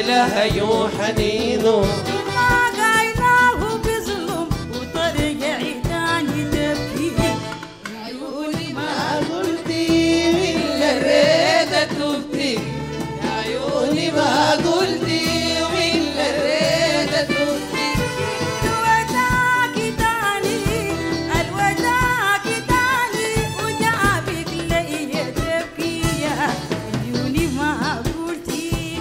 له حنينه ما قايناه بظلم وطريق عيداني تبكي عيوني ما قلتي ولا ريت تبكي عيوني ما قلتي ولا ريت تبكي الوداع تاني الوداع تاني وجابك لي تبكي يا عيوني ما قلتي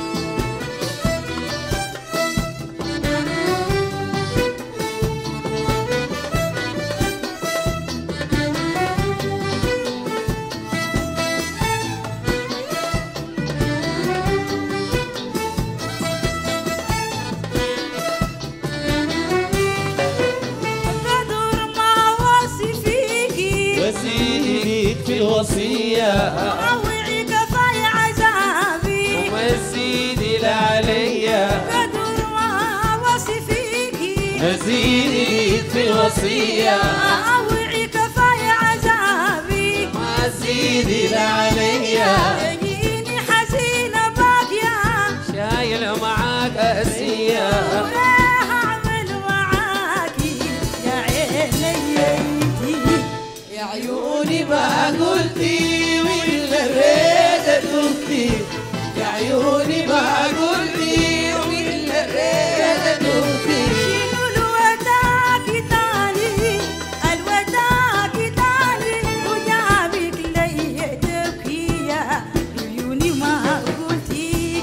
قدر ما وصي فيكي وزيدك في الوصية روعي كفاية عذابي ومزيدي لعليا قدر ما وصي فيكي وزيدك في الوصية روعي كفاية عذابي ومزيدي لعليا تجيني حزينة باقية شايل معاك أسية وإيه أعمل معاكي يا عيني يا عيوني ما قلتي ولا ريت تبكي يا عيوني ما قلتي ولا ريت تبكي شيلوا الوداع تاني الوداع تاني وجابك لي تبكي يا عيوني ما قلتي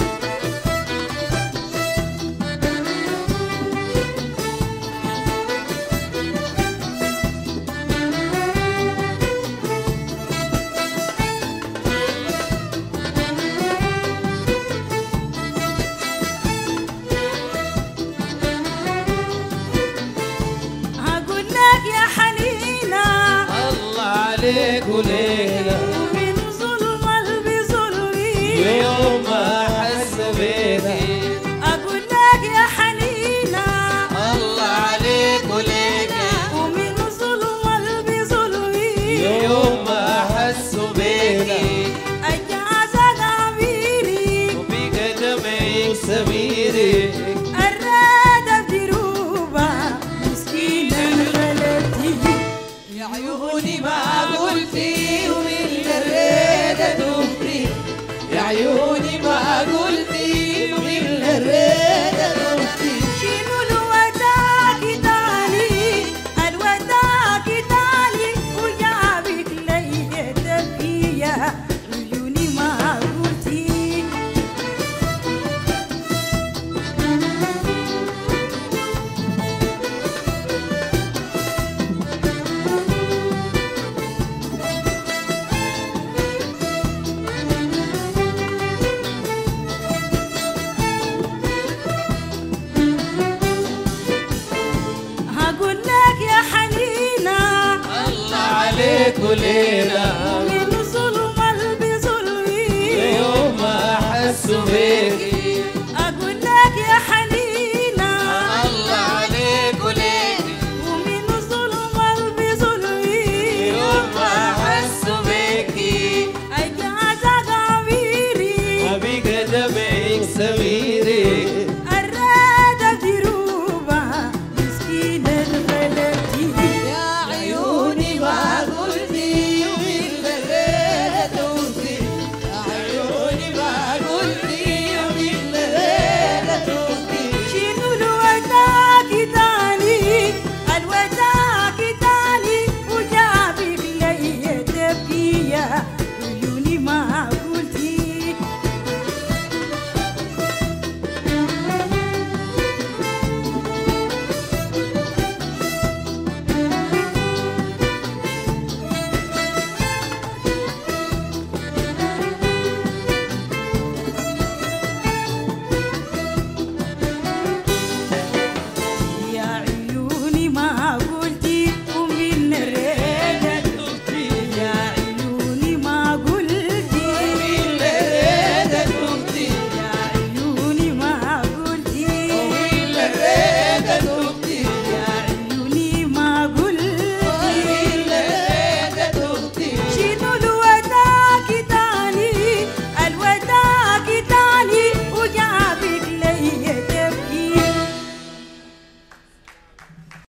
هقول لك يا حنينة الله عليك وليلة ومن ظلم قلبي ظلمي يوم ما أحس بيكي أقول لك يا حنينة الله عليك وليلة ومن ظلم قلبي ظلمي يوم ما أحس بيكي أجاز ضميري وبقدمي وسميري الرادة بدروبة مسكينة غلبتي يا عيوني ما قلتي ولا ريت تبكي يا عيوني ما قلتي ولا ريت تبكي شيلوا الوداع تاني الوداع تاني وجابك لي تبكي يا عيوني ما قلتي هقول لك يا حنينة الله عليك وليلة